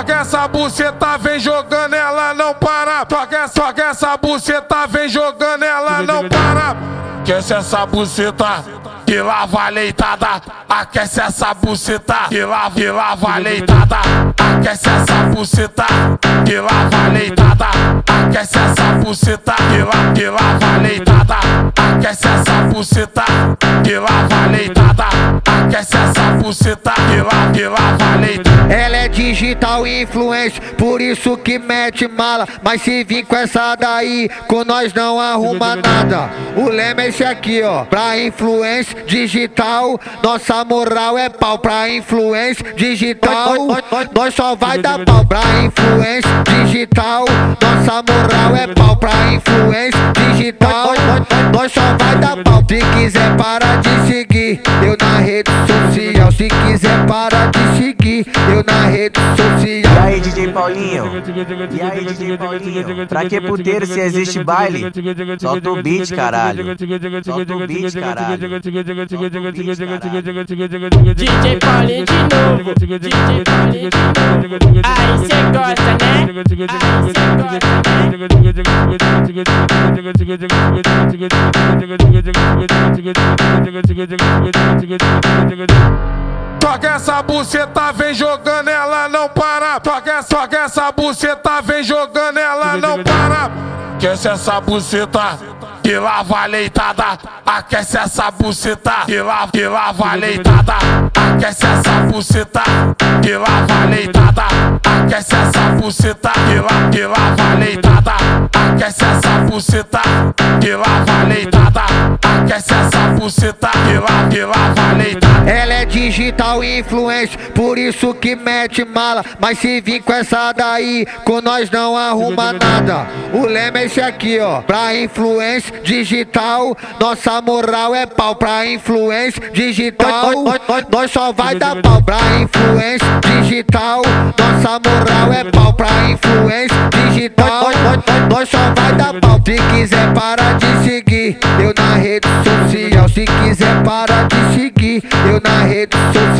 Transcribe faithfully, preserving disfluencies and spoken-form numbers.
Toca essa buceta, vem jogando, ela não para. Toca, toca essa buceta, vem jogando, ela não para. Aquece essa buceta, que lava a leitada. Aquece essa buceta, que lava, que lava a leitada. Aquece essa buceta, que lava a leitada. Aquece essa buceta, que lava, que lava a leitada. Aquece essa buceta, que lava a leitada. Aquece essa buceta, que lava, que lava a leitada. Ela é digital influencer, por isso que mete mala. Mas se vir com essa daí, com nós não arruma nada. O lema é esse aqui, ó. Pra influencer digital, nossa moral é pau. Pra influencer digital, nós só vai dar pau. Pra influencer digital, nossa moral é pau. Pra influencer digital, nós só vai dar pau. Se quiser parar de seguir eu na rede social, se quiser parar de seguir eu na rede social. E aí, D J Paulinho? E aí, D J Paulinho? Pra que puteiro se existe baile? Solta o beat, caralho. Solta o beat, caralho. D J Paulinho de novo, D J Paulinho de novo. Aí cê gosta, né? Aí cê gosta, né? Toca essa buceta, vem jogando, ela não para. Toca, toca essa buceta, vem jogando, ela não para. Aquece essa buceta, que lava a leitada. Aquece essa buceta, que lava, que lava a leitada. Aquece essa buceta, que lava a leitada. Aquece essa buceta, que lava, que lava a leitada. Aquece essa buceta, que lava a leitada. Aquece essa buceta, que lava, que lava a leitada. Ela é digital influencer, por isso que mete mala. Mas se vir com essa daí, com nós não arruma nada. O lema é esse aqui, ó. Pra influencer digital, nossa moral é pau. Pra influencer digital, nós só vai dar pau. Pra influencer digital, nossa moral é pau. Pra influencer digital, nós só vai dar pau. Se quiser parar de seguir eu na rede social, se quiser parar de seguir eu na rede social.